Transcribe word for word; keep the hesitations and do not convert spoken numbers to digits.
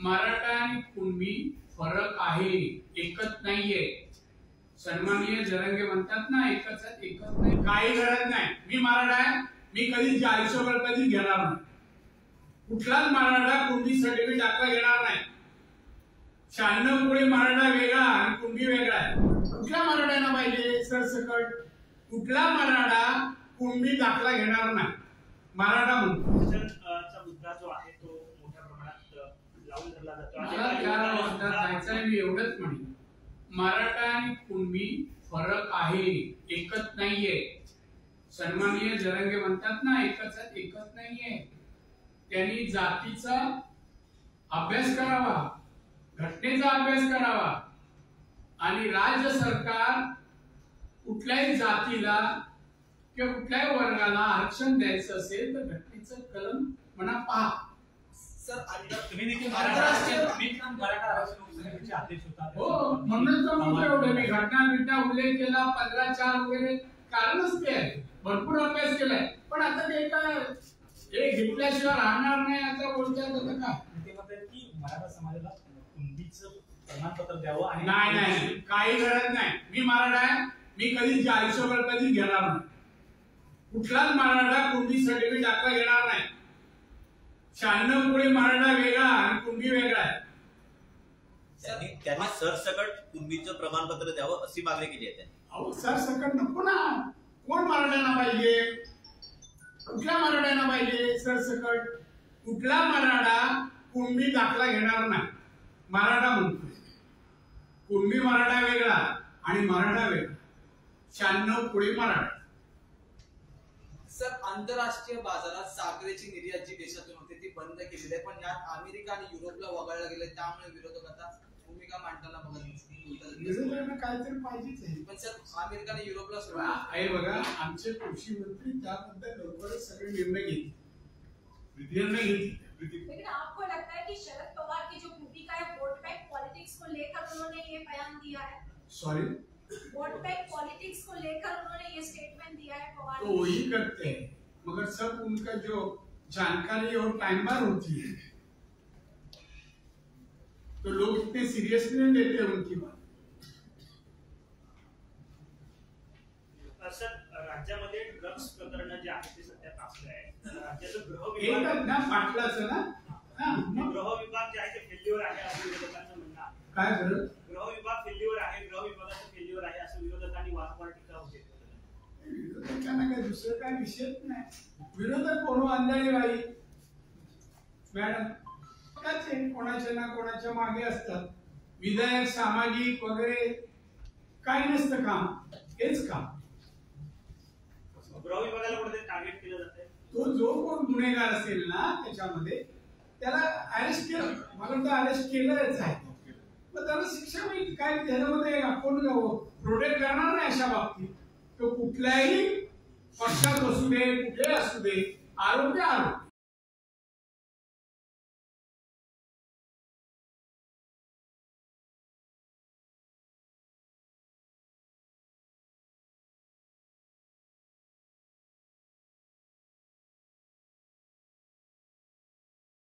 मराठा आणि कुणबी फरक आहे, एकच नाहीये। सन्माननीय जरंगे म्हणतात ना एकच आहे, एकच नाही, काही गरज नाही। मी मराठा आहे, मी कधी चाळीस वर कधी घेणार नाही। कुठलाच मराठा कुणबी सर्टिफिकेट दाखला घेणार नाही। शहाण्णव मुळे मराठा वेगळा आणि कुणबी वेगळा आहे। कुठल्या मराठ्यांना पाहिजे सरसकट? कुठला मराठा कुणबी दाखला घेणार नाही, मराठा म्हणतो। चा मुद्दा जो आहे तो मोठ्या प्रमाणात लावून धरला जातो। मला काय म्हणतात जायचं मी एवढंच म्हणेन, मराठा आणि कुणबी फरक आहे, एकच नाहीये। सन्माननीय जरंगे म्हणतात ना एकच आहे, एकच नाहीये। त्यांनी जातीचा अभ्यास करावा, घटनेचा अभ्यास करावा आणि राज्य सरकार कुठल्याही जातीला किंवा कुठल्याही वर्गाला आरक्षण द्यायचं असेल तर घटनेचं कलम म्हणा पहा। सर तुम्ही देखील मराठा आरक्षण उपसमितीचे अध्यक्ष होता, हो म्हणून तर मी एवढं मी घटना बिटना उल्लेख केला, पंधरा चार वगैरे कारणच ते आहे, भरपूर अभ्यास केलाय। पण आता ते काय हे घेतल्याशिवाय राहणार नाही आता बोलतात आता काय ते म्हणतात की मराठा समाजाला कुणबीचं प्रमाणपत्र द्यावं आणि नाही नाही काही गरज नाही। मी मराठा आहे, मी कधी चाळीस वर कधी घेणार नाही। कुठलाच मराठा कुणबी सर्टिफिकेट दाखला घेणार नाही। शहाण्णव मुळे मराठा वेगळा आणि कुणबी वेगळा आहे। त्यांनी त्यांनी सरसकट कुणबीचं प्रमाणपत्र द्यावं अशी मागणी केली आहे त्यांनी। अहो सरसकट नको ना, कोण मराठ्यांना पाहिजे? कुठल्या मराठ्यांना पाहिजे सरसकट? कुठला मराठा कुणबी दाखला घेणार नाही, मराठा म्हणतो। कुणबी मराठा वेगळा आणि मराठा वेगळा, शहाण्णव पुढे मराठा। सर आंतरराष्ट्रीय बाजारात साखरेची निर्यात जी देशातून होते ती बंद केलेली आहे, पण यात अमेरिका आणि युरोपला वगळलं गेले, त्यामुळे विरोधक आता भूमिका मांडताना बघत विरोधकांना काहीतरी पाहिजेच आहे। पण सर अमेरिका आणि युरोपला आहे बघा, आमचे कृषी मंत्री त्याबद्दल लवकरच सगळे निर्णय घेतील, निर्णय घेतील। लेकिन आपको लगता है कि शरद पवार की जो भूमिका है वोट बैंक पॉलिटिक्स को लेकर उन्होंने ये बयान दिया है? सॉरी, वोट बैंक पॉलिटिक्स को लेकर उन्होंने ये स्टेटमेंट दिया है पवार? तो वही करते हैं, मगर सब उनका जो जानकारी और टाइम बार होती है तो लोग इतने सीरियसली नहीं लेते उनकी बात। सर राज्यामध्ये ड्रग्स प्रकरण जे आहे ते सध्या तापलं आहे। राज्याचं गृह एक विभाग ना पाटलाचं ना हां गृह विभाग जे आहे ते फेल्युअर आहे असं विरोधकांचं म्हणणं आहे। काय झालं? गृह विभाग फेल्युअर आहे, गृह विभागाचं फेल्युअर आहे असं विरोधकांनी वारंवार टीका होते। विरोधकांना काय दुसरं काय विषयच नाही। विरोधक कोण अंधारी बाई मॅडम त्याचे कोणाच्या ना कोणाच्या मागे असतात। विधायक सामाजिक वगैरे काही नसतं काम, हेच काम। गृह विभागाला कुठे टार्गेट केलं जातंय? तो जो कोण गुन्हेगार असेल ना त्याच्यामध्ये त्याला अरेस्ट केलं, मला तर अरेस्ट केलंच आहे, मग त्याला शिक्षा मिळेल। काय त्याच्यामध्ये आपण प्रोटेक्ट करणार नाही अशा बाबतीत। तो कुठल्याही पक्षात असू दे, कुठे असू दे, आरोप आरोप